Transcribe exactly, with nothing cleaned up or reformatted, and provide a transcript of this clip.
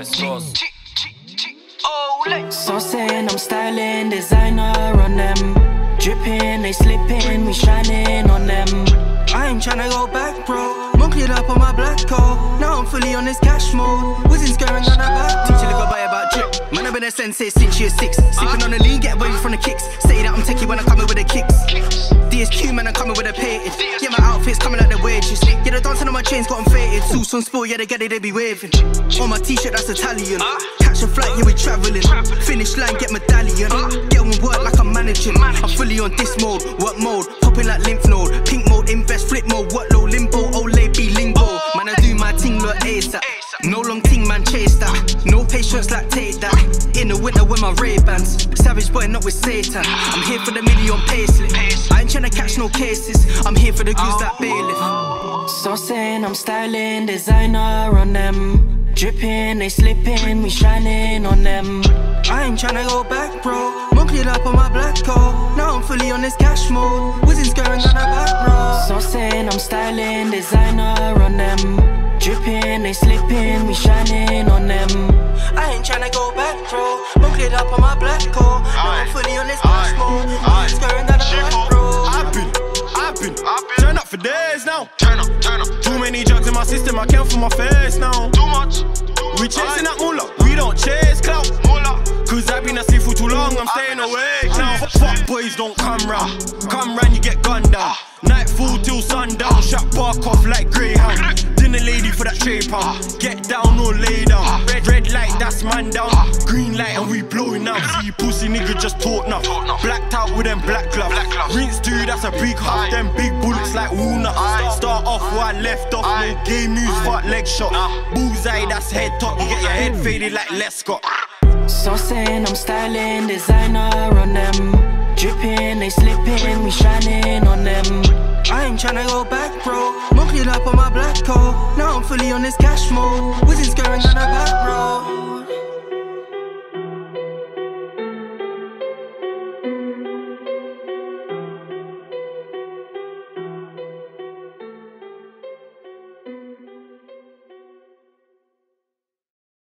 Sauce. So saying I'm styling, designer on them. Dripping, they slipping, we shining on them. I ain't tryna go back, bro. Monkeyed up on my black coat. Now I'm fully on this cash mode. Whizzing's going on a back. Teach you to go buy about drip. Man, I've been a sensei since year six. Sipping on the lean, get away from the kicks. Say that I'm techie when I come in with the kicks. D S Q, man, I'm coming with a pated. Yeah, my outfit's coming like the wages. Yeah, the dancing on my chains got them faded. Suits on sport, yeah, they get it, they be waving. On my t-shirt, that's Italian. Catch a flight, yeah, we travelling. Finish line, get medallion. Get on work like I'm managing. I'm fully on this mode, what mode? Popping like lymph node. Pink mode, invest, flip mode, what low, limbo, ole, be lingo. Man, I do my ting, look ASAP. No long ting, man, chase that. No patience, like take that. In the winter with my Ray-Bans. Savage boy, not with Satan. I'm here for the million payslip. I ain't tryna catch no cases. I'm here for the goods like bailiff. So saying I'm styling, designer on them. Dripping, they slipping, we shining on them. I ain't tryna go back, bro. Monkeyed up on my black coat. Now I'm fully on this cash mode. Whizzing's going on a back road. So saying I'm styling, designer on them. Dripping, they slipping, we shining on them. I ain't tryna go back, bro. Monkeyed up on my black coat. Now I'm fully on this cash mode. Whizzing's going down a back road. I've been, I've been, turn up for days now. Turn up, turn up. Too many drugs in my system, I can't feel my face now. Too much. We chasing that moolah, we don't chase clout. Cause I've been asleep for too long, I'm staying awake now. Fuck boys don't come round. Come round, you get gunned down. Nightfall till sundown, shot bark off like Greyhound. Dinner lady for that tray pound. Get down or lay down. Red, red light, that's man down. Green light and we blowing out. See you pussy nigga just talk now. Blacked out with them black gloves. Rinse dude, that's a big hug. Them big bullets like walnuts. Start off where I left off. No game news, fuck leg shot. Bullseye, that's head top. You get your head faded like Les Scott. So saying I'm styling, designer on them. Dripping, they slipping, we shining on them. I ain't tryna go back, bro. Monkeyed up on my black coat. Now I'm fully on this cash mode. Whizzing's going on a back road.